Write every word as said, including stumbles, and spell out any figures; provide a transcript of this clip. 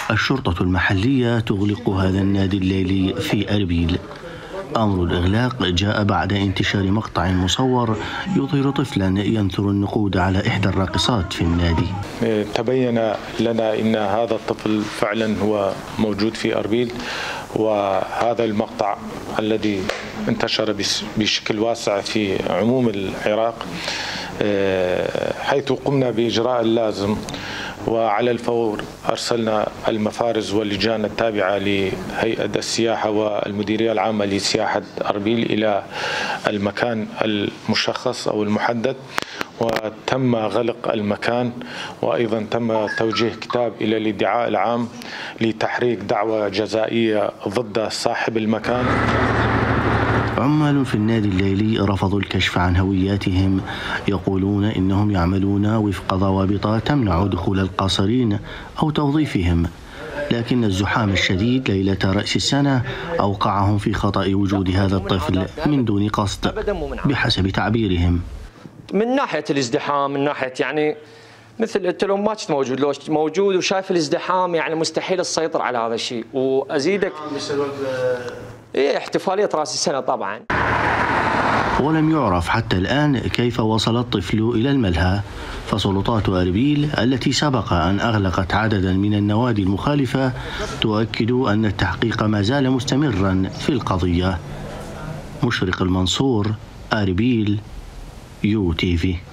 الشرطة المحلية تغلق هذا النادي الليلي في أربيل. أمر الإغلاق جاء بعد انتشار مقطع مصور يظهر طفلا ينثر النقود على إحدى الراقصات في النادي. تبين لنا أن هذا الطفل فعلا هو موجود في أربيل، وهذا المقطع الذي انتشر بشكل واسع في عموم العراق، حيث قمنا بإجراء اللازم، وعلى الفور أرسلنا المفارز واللجان التابعة لهيئة السياحة والمديرية العامة لسياحة أربيل إلى المكان المشخص أو المحدد، وتم غلق المكان، وأيضا تم توجيه كتاب إلى الادعاء العام لتحريك دعوى جزائية ضد صاحب المكان. عمال في النادي الليلي رفضوا الكشف عن هوياتهم، يقولون إنهم يعملون وفق ضوابط تمنع دخول القاصرين أو توظيفهم، لكن الزحام الشديد ليلة رأس السنة أوقعهم في خطأ وجود هذا الطفل من دون قصد بحسب تعبيرهم. من ناحية الازدحام، من ناحية يعني مثل انت لو ما كنت موجود، لو موجود وشايف الازدحام يعني مستحيل السيطرة على هذا الشيء. وأزيدك إيه احتفالية رأس السنة طبعا. ولم يعرف حتى الآن كيف وصل الطفل إلى الملهى، فسلطات أربيل التي سبق أن أغلقت عددا من النوادي المخالفة تؤكد أن التحقيق ما زال مستمرا في القضية. مشرق المنصور، أربيل، يو تي في.